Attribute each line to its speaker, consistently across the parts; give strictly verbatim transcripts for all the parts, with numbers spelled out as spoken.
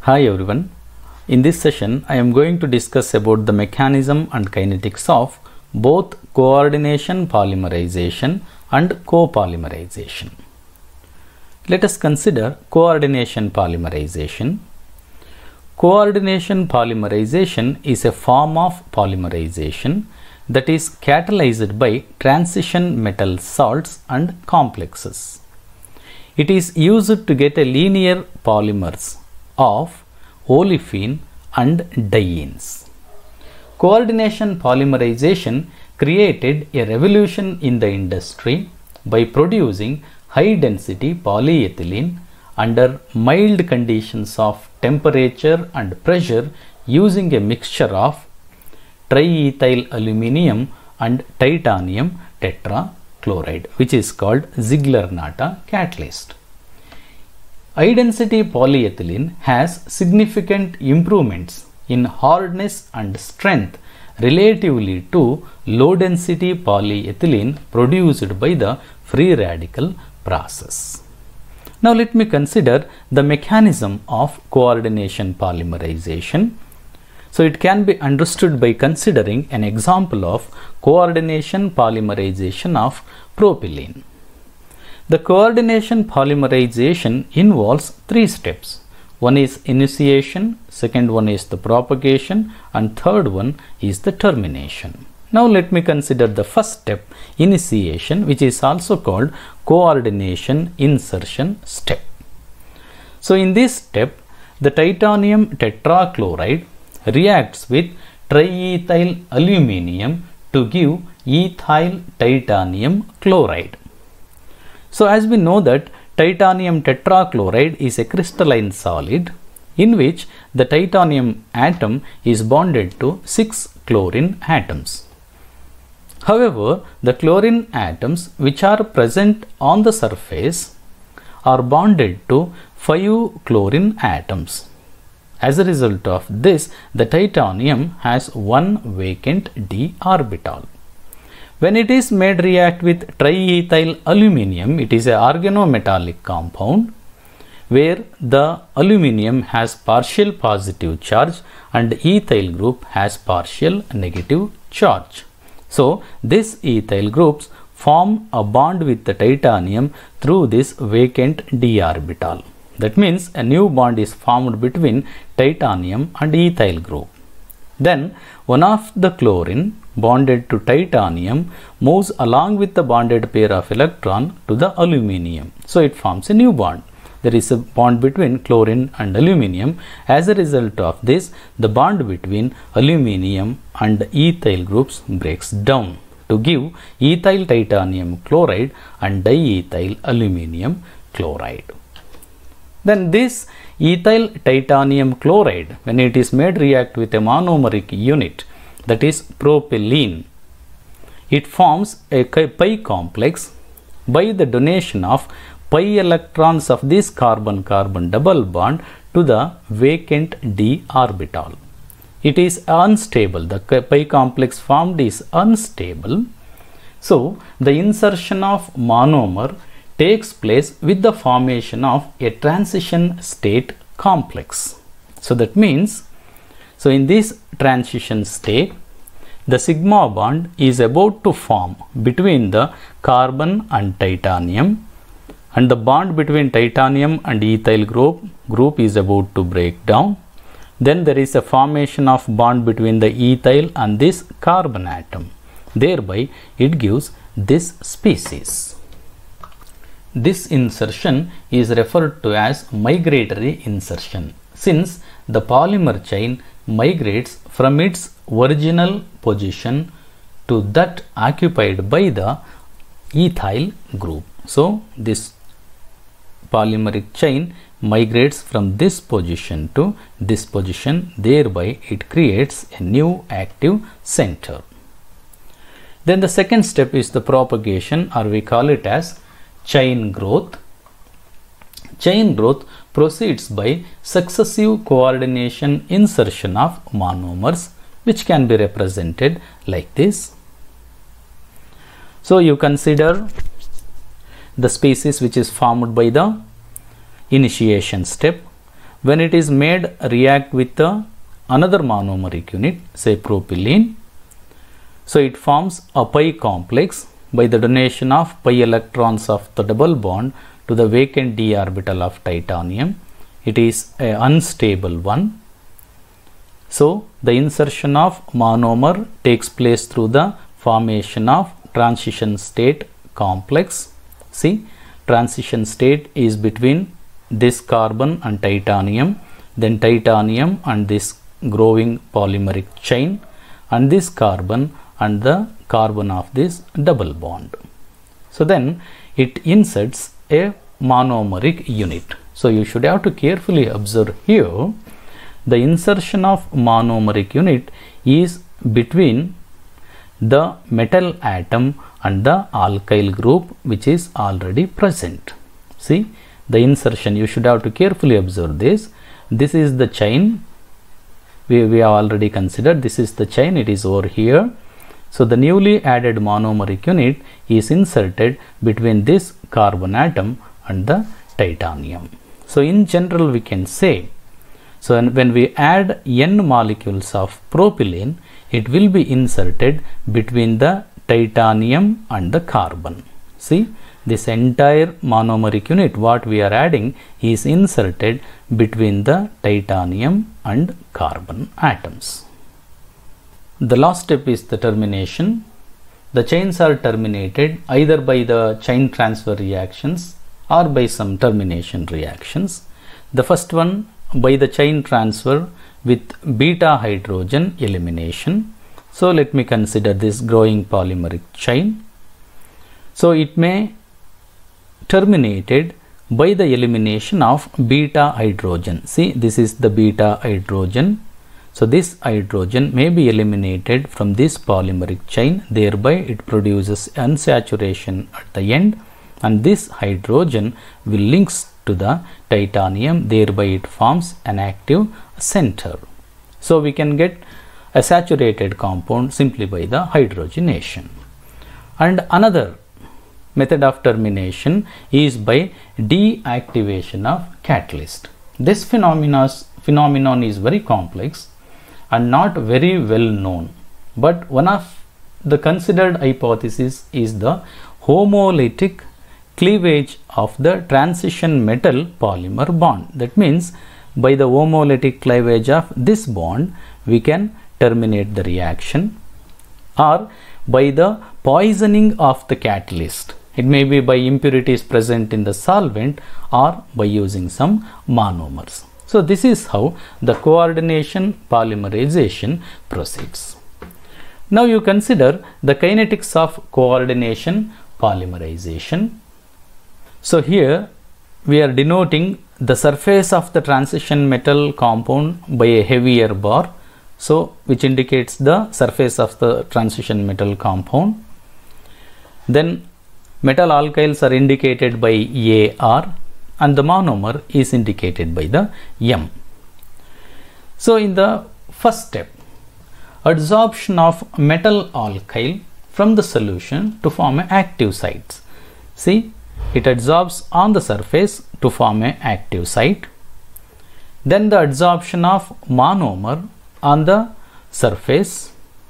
Speaker 1: Hi everyone. In this session I am going to discuss about the mechanism and kinetics of both coordination polymerization and copolymerization. Let us consider coordination polymerization. Coordination polymerization is a form of polymerization that is catalyzed by transition metal salts and complexes. It is used to get a linear polymers of olefin and dienes. Coordination polymerization created a revolution in the industry by producing high density polyethylene under mild conditions of temperature and pressure using a mixture of triethyl aluminum and titanium tetrachloride, which is called Ziegler-Natta catalyst. High density polyethylene has significant improvements in hardness and strength relatively to low density polyethylene produced by the free radical process. Now let me consider the mechanism of coordination polymerization. So it can be understood by considering an example of coordination polymerization of propylene. The coordination polymerization involves three steps. One is initiation, second one is the propagation, and third one is the termination. Now let me consider the first step, initiation, which is also called coordination insertion step. So in this step, the titanium tetrachloride reacts with triethyl aluminum to give ethyl titanium chloride. So as we know that titanium tetrachloride is a crystalline solid in which the titanium atom is bonded to six chlorine atoms. However, the chlorine atoms which are present on the surface are bonded to five chlorine atoms. As a result of this, the titanium has one vacant d orbital. When it is made react with triethyl aluminum, it is an organometallic compound where the aluminum has partial positive charge and ethyl group has partial negative charge. So these ethyl groups form a bond with the titanium through this vacant d orbital. That means a new bond is formed between titanium and ethyl group. Then one of the chlorine bonded to titanium moves along with the bonded pair of electron to the aluminum. So it forms a new bond. There is a bond between chlorine and aluminum. As a result of this, the bond between aluminum and ethyl groups breaks down to give ethyl titanium chloride and diethyl aluminum chloride. Then this ethyl titanium chloride, when it is made react with a monomeric unit, that is propylene, it forms a pi complex by the donation of pi electrons of this carbon-carbon double bond to the vacant d orbital. It is unstable. The pi complex formed is unstable. So the insertion of monomer takes place with the formation of a transition state complex. So that means, so in this transition state, the sigma bond is about to form between the carbon and titanium, and the bond between titanium and ethyl group, group is about to break down. Then there is a formation of bond between the ethyl and this carbon atom. Thereby it gives this species. This insertion is referred to as migratory insertion, since the polymer chain migrates from its original position to that occupied by the ethyl group. So this polymeric chain migrates from this position to this position, thereby it creates a new active center. Then the second step is the propagation, or we call it as chain growth. Chain growth proceeds by successive coordination insertion of monomers, which can be represented like this. So you consider the species which is formed by the initiation step. when it is made react with the another monomeric unit, say propylene, so it forms a pi complex by the donation of pi electrons of the double bond to the vacant d orbital of titanium. It is an unstable one. So the insertion of monomer takes place through the formation of transition state complex. See, transition state is between this carbon and titanium, then titanium and this growing polymeric chain, and this carbon and the carbon of this double bond. So then it inserts a monomeric unit. So you should have to carefully observe here, the insertion of monomeric unit is between the metal atom and the alkyl group which is already present. See, the insertion, you should have to carefully observe this. This is the chain we, we have already considered. This is the chain, it is over here. So the newly added monomeric unit is inserted between this carbon atom and the titanium. So in general we can say, so when we add n molecules of propylene, it will be inserted between the titanium and the carbon. See, this entire monomeric unit what we are adding is inserted between the titanium and carbon atoms. The last step is the termination. The chains are terminated either by the chain transfer reactions or by some termination reactions. The first one by the chain transfer with beta hydrogen elimination. So let me consider this growing polymeric chain. So it may terminated by the elimination of beta hydrogen. See, this is the beta hydrogen. So this hydrogen may be eliminated from this polymeric chain, thereby it produces unsaturation at the end, and this hydrogen will links to the titanium, thereby it forms an active center. So we can get a saturated compound simply by the hydrogenation. And another method of termination is by deactivation of catalyst. This phenomenon is very complex and not very well known, but one of the considered hypothesis is the homolytic cleavage of the transition metal polymer bond. That means by the homolytic cleavage of this bond we can terminate the reaction, or by the poisoning of the catalyst. It may be by impurities present in the solvent or by using some monomers. So this is how the coordination polymerization proceeds. Now you consider the kinetics of coordination polymerization. So here we are denoting the surface of the transition metal compound by a heavier bar, so which indicates the surface of the transition metal compound. Then metal alkyls are indicated by A R and the monomer is indicated by the M. So in the first step, adsorption of metal alkyl from the solution to form an active sites. See, it adsorbs on the surface to form an active site. Then the adsorption of monomer on the surface.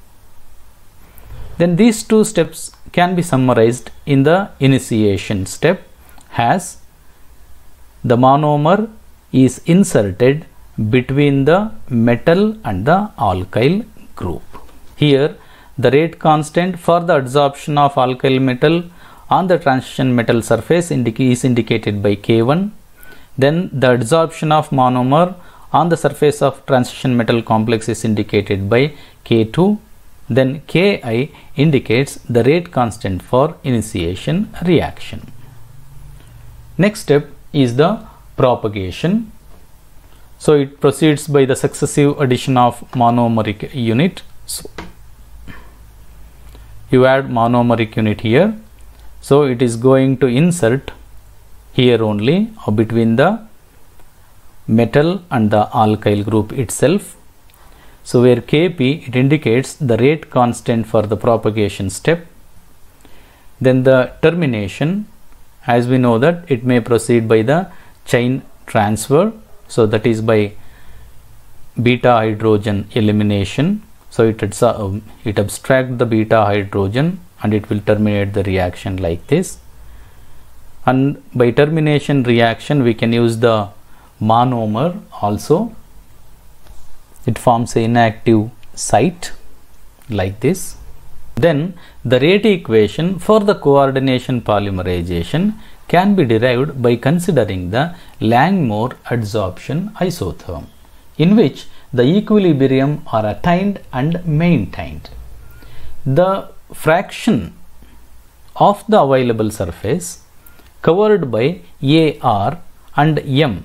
Speaker 1: Then these two steps can be summarized in the initiation step as the monomer is inserted between the metal and the alkyl group. Here the rate constant for the adsorption of alkyl metal on the transition metal surface indica is indicated by K one. Then the adsorption of monomer on the surface of transition metal complex is indicated by K two. Then K I indicates the rate constant for initiation reaction. Next step is the propagation. So it proceeds by the successive addition of monomeric unit. So you add monomeric unit here. So it is going to insert here only or between the metal and the alkyl group itself. So where K P, it indicates the rate constant for the propagation step. Then the termination, as we know that it may proceed by the chain transfer. So that is by beta hydrogen elimination. So it, it's, uh, it abstracts the beta hydrogen and it will terminate the reaction like this. And by termination reaction we can use the monomer also. It forms an inactive site like this. Then the rate equation for the coordination polymerization can be derived by considering the Langmuir adsorption isotherm, in which the equilibrium are attained and maintained. The fraction of the available surface covered by A R and M,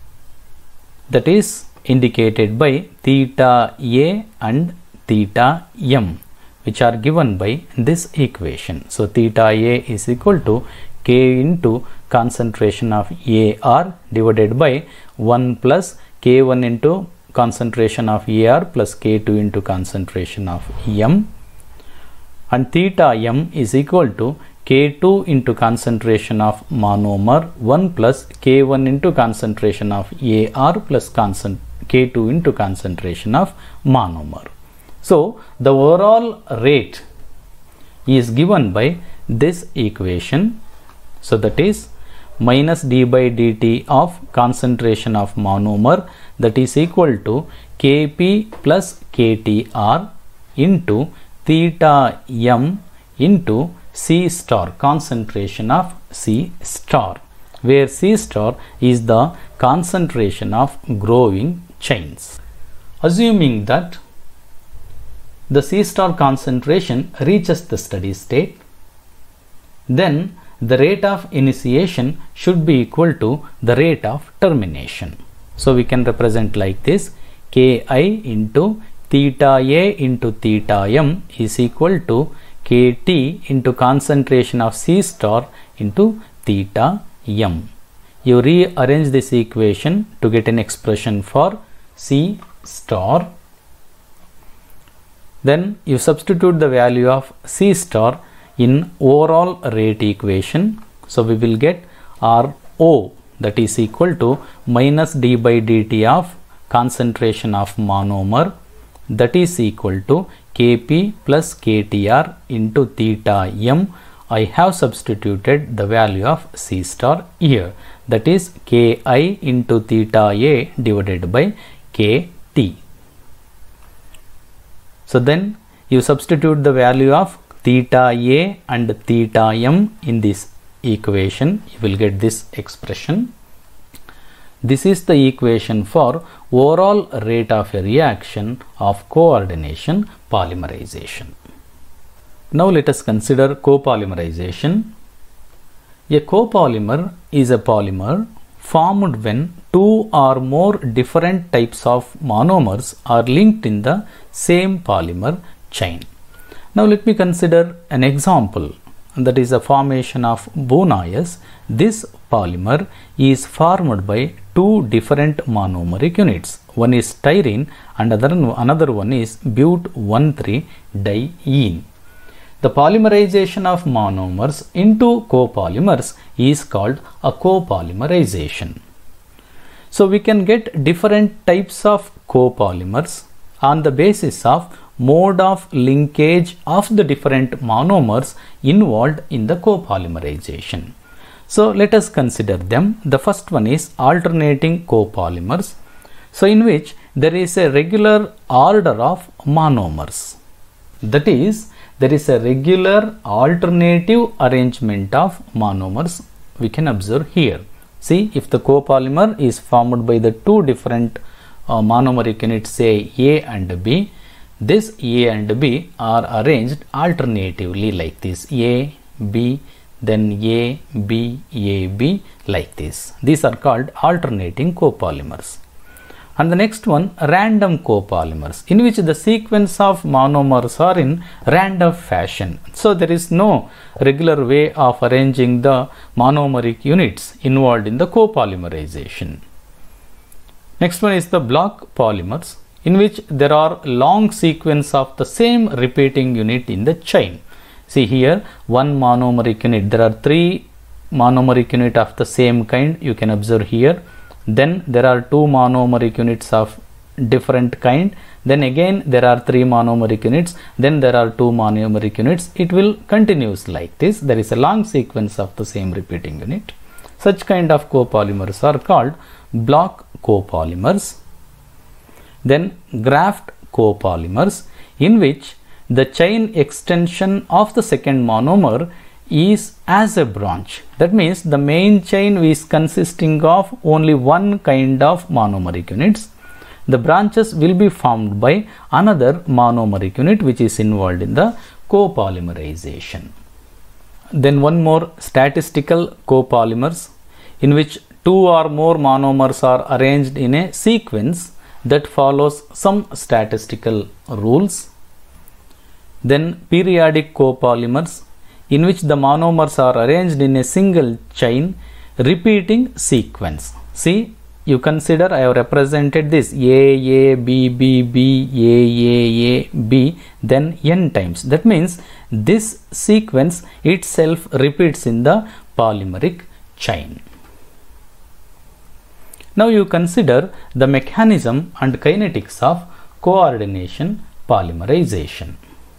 Speaker 1: that is indicated by theta A and theta M, which are given by this equation. So theta A is equal to K into concentration of A R divided by one plus K one into concentration of A R plus K two into concentration of M, and theta M is equal to K two into concentration of monomer one plus K one into concentration of A R plus concent K two into concentration of monomer. So the overall rate is given by this equation. So that is minus d by dt of concentration of monomer, that is equal to Kp plus Ktr into theta m into C star, concentration of C star, where C star is the concentration of growing chains. Assuming that the C star concentration reaches the steady state, then the rate of initiation should be equal to the rate of termination. So we can represent like this: Ki into theta A into theta m is equal to Kt into concentration of C star into theta m. You rearrange this equation to get an expression for C star. Then you substitute the value of C star in overall rate equation. So we will get R O, that is equal to minus d by dt of concentration of monomer, that is equal to Kp plus Ktr into theta m. I have substituted the value of C star here, that is Ki into theta A divided by Kt. So then you substitute the value of theta A and theta m in this equation, you will get this expression. This is the equation for overall rate of a reaction of coordination polymerization. Now let us consider copolymerization. A copolymer is a polymer formed when two or more different types of monomers are linked in the same polymer chain. Now let me consider an example, that is a formation of Bohn-Ayes. This polymer is formed by two different monomeric units. One is styrene and other, another one is but one three diene. The polymerization of monomers into copolymers is called a copolymerization. So we can get different types of copolymers on the basis of mode of linkage of the different monomers involved in the copolymerization. So let us consider them. The first one is alternating copolymers, so in which there is a regular order of monomers. That is, there is a regular alternative arrangement of monomers we can observe here. See, if the copolymer is formed by the two different uh, monomeric units, say A and B, this A and B are arranged alternatively like this: A, B, then A, B, A, B, like this. These are called alternating copolymers. And the next one, random copolymers, in which the sequence of monomers are in random fashion. So there is no regular way of arranging the monomeric units involved in the copolymerization. Next one is the block polymers, in which there are long sequence of the same repeating unit in the chain. See here, one monomeric unit, there are three monomeric unit of the same kind, you can observe here. then there are two monomeric units of different kind, then again there are three monomeric units, then there are two monomeric units. It will continues like this. There is a long sequence of the same repeating unit. Such kind of copolymers are called block copolymers. Then graft copolymers, in which the chain extension of the second monomer is as a branch. That means the main chain is consisting of only one kind of monomeric units. The branches will be formed by another monomeric unit which is involved in the copolymerization. Then one more, statistical copolymers, in which two or more monomers are arranged in a sequence that follows some statistical rules. Then periodic copolymers, in which the monomers are arranged in a single chain repeating sequence. See, you consider I have represented this A, A, B, B, B, A, A, A, B, then n times. That means this sequence itself repeats in the polymeric chain. Now you consider the mechanism and kinetics of coordination polymerization.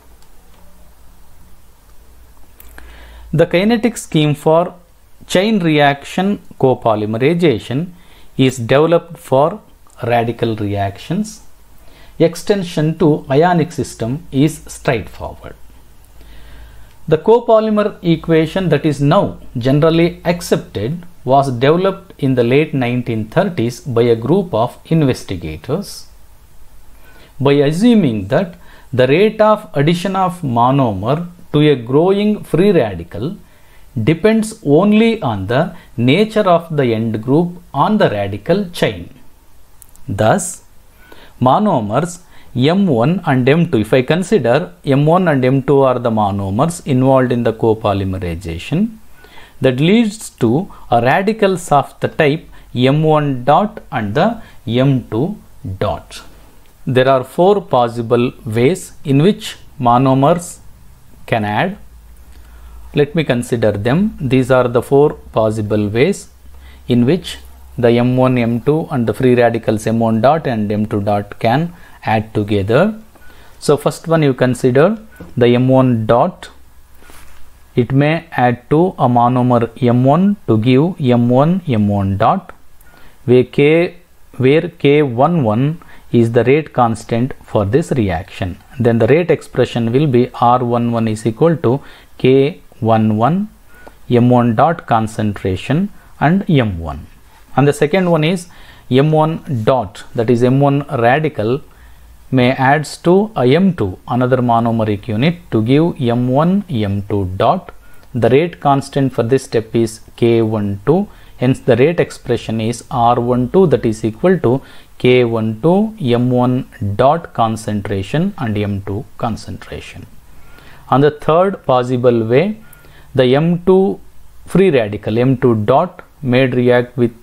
Speaker 1: The kinetic scheme for chain reaction copolymerization is developed for radical reactions. Extension to ionic system is straightforward. The copolymer equation that is now generally accepted was developed in the late nineteen thirties by a group of investigators. By assuming that the rate of addition of monomer to a growing free radical depends only on the nature of the end group on the radical chain. Thus, monomers M one and M two, if I consider M one and M two are the monomers involved in the copolymerization, that leads to a radicals of the type M one dot and the M two dot. There are four possible ways in which monomers can add. Let me consider them. These are the four possible ways in which the M one, M two and the free radicals M one dot and M two dot can add together. So first one, you consider the M one dot. It may add to a monomer M one to give M one, M one dot, where K, where K eleven is the rate constant for this reaction. Then the rate expression will be R eleven is equal to K eleven, M one dot concentration and M one. And the second one is M one dot, that is M one radical may adds to a M two, another monomeric unit, to give M one, M two dot. The rate constant for this step is K twelve, hence the rate expression is R twelve, that is equal to K twelve, M one dot concentration and M two concentration. On the third possible way, the M two free radical M two dot may react with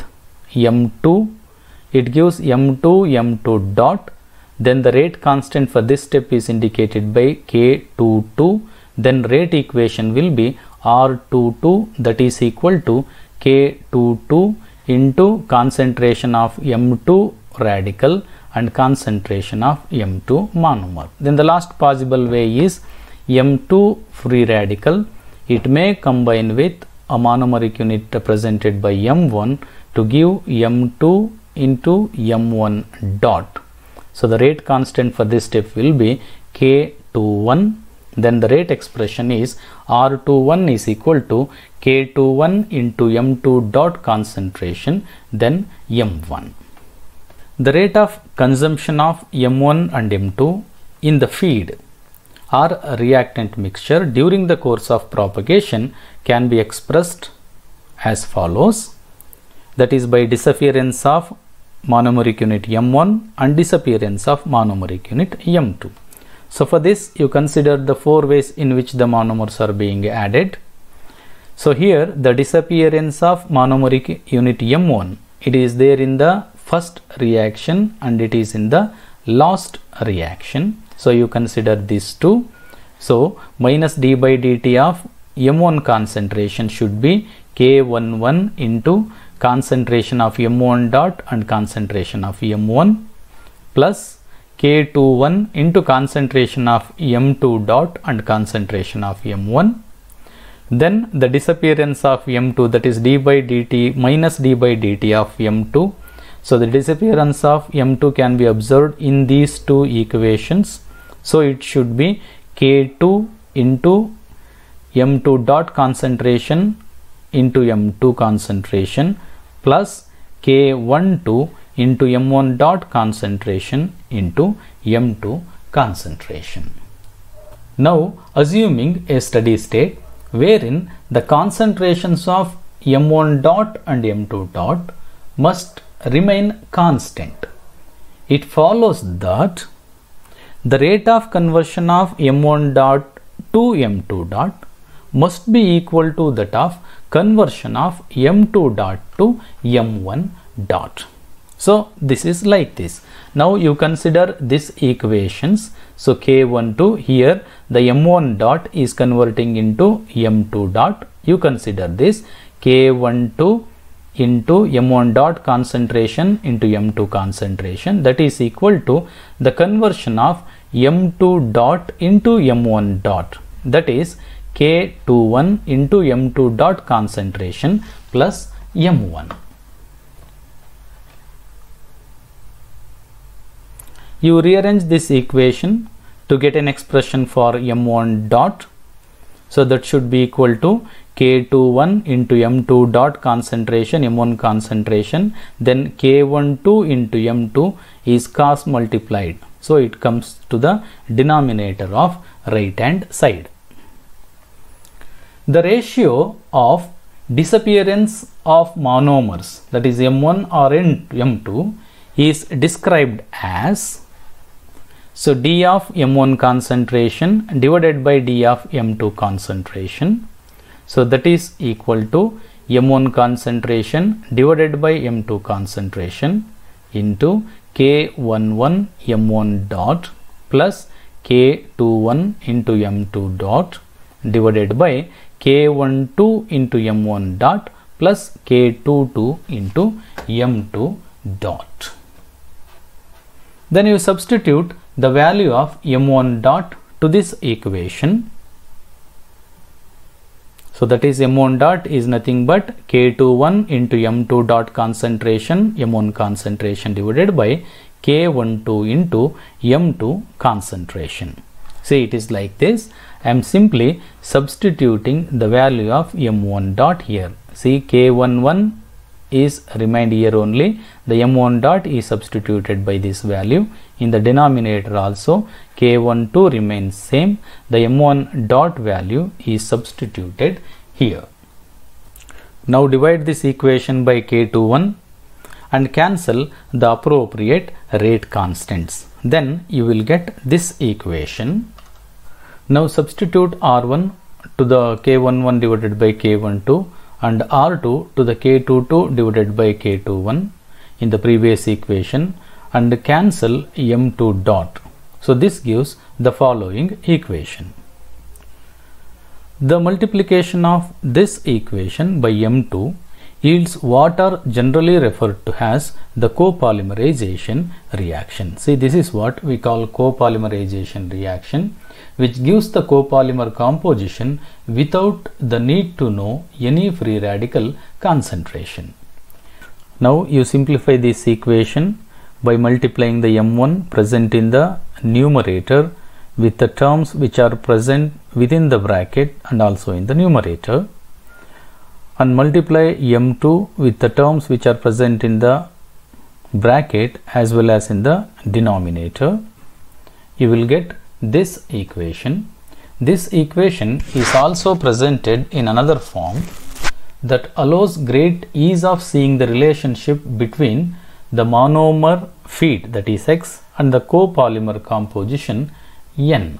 Speaker 1: M two. It gives M two, M two dot. Then the rate constant for this step is indicated by K twenty-two. Then rate equation will be R twenty-two, that is equal to K twenty-two into concentration of M two radical and concentration of M two monomer. Then the last possible way is M two free radical. It may combine with a monomeric unit represented by M one to give M two into M one dot. So the rate constant for this step will be K twenty-one. Then the rate expression is R twenty-one is equal to K twenty-one into M two dot concentration, then M one. The rate of consumption of M one and M two in the feed or reactant mixture during the course of propagation can be expressed as follows. That is by disappearance of monomeric unit M one and disappearance of monomeric unit M two. So for this, you consider the four ways in which the monomers are being added. So here the disappearance of monomeric unit M one, it is there in the first reaction and it is in the last reaction. So you consider these two. So minus d by dt of M one concentration should be K eleven into concentration of M one dot and concentration of M one plus K twenty-one into concentration of M two dot and concentration of M one. Then the disappearance of M two, that is d by dt minus d by dt of M two. So the disappearance of M two can be observed in these two equations. So it should be K two into M two dot concentration into M two concentration plus K twelve into M one dot concentration into M two concentration. Now assuming a steady state wherein the concentrations of M one dot and M two dot must remain constant, it follows that the rate of conversion of M one dot to M two dot must be equal to that of conversion of M two dot to M one dot. So this is like this. Now you consider these equations. So K twelve here, the M one dot is converting into M two dot. You consider this K twelve into M one dot concentration into M two concentration, that is equal to the conversion of M two dot into M one dot, that is K twenty-one into M two dot concentration plus M one. You rearrange this equation to get an expression for M one dot. So that should be equal to K twenty-one into M two dot concentration, M one concentration, then K twelve into M two is cos multiplied. So it comes to the denominator of right hand side. The ratio of disappearance of monomers, that is M one or M two, is described as, so d of M one concentration divided by d of M two concentration. So that is equal to M one concentration divided by M two concentration into K eleven M one dot plus K twenty-one into M two dot divided by K twelve into M one dot plus K twenty-two into M two dot. Then you substitute the value of M one dot to this equation. So that is M one dot is nothing but K twenty-one into M two dot concentration, M one concentration divided by K twelve into M two concentration. See, it is like this. I am simply substituting the value of M one dot here. See, K eleven is remained here only. The M one dot is substituted by this value. In the denominator also K twelve remains same. The M one dot value is substituted here. Now divide this equation by K twenty-one and cancel the appropriate rate constants. Then you will get this equation. Now substitute R one to the K eleven divided by K twelve and R two to the K twenty-two divided by K twenty-one in the previous equation and cancel M two dot. So this gives the following equation. The multiplication of this equation by M two yields what are generally referred to as the copolymerization reaction. See, this is what we call copolymerization reaction, which gives the copolymer composition without the need to know any free radical concentration. Now you simplify this equation by multiplying the M one present in the numerator with the terms which are present within the bracket and also in the numerator, and multiply M two with the terms which are present in the bracket as well as in the denominator. You will get this equation. This equation is also presented in another form that allows great ease of seeing the relationship between the monomer feed, that is X, and the copolymer composition N.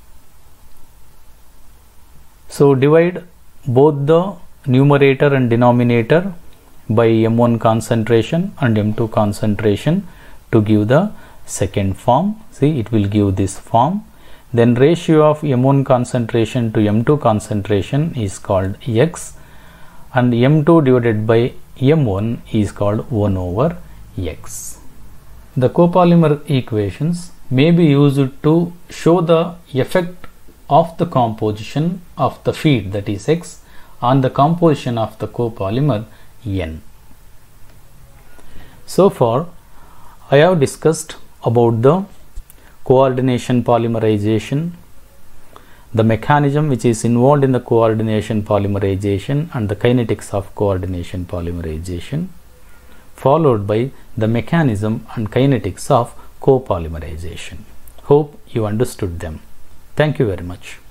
Speaker 1: So divide both the numerator and denominator by M one concentration and M two concentration to give the second form. See, it will give this form. Then ratio of M one concentration to M two concentration is called X, and M two divided by M one is called one over X. The copolymer equations may be used to show the effect of the composition of the feed, that is X, on the composition of the copolymer N. So far I have discussed about the coordination polymerization, the mechanism which is involved in the coordination polymerization and the kinetics of coordination polymerization, followed by the mechanism and kinetics of copolymerization. Hope you understood them. Thank you very much.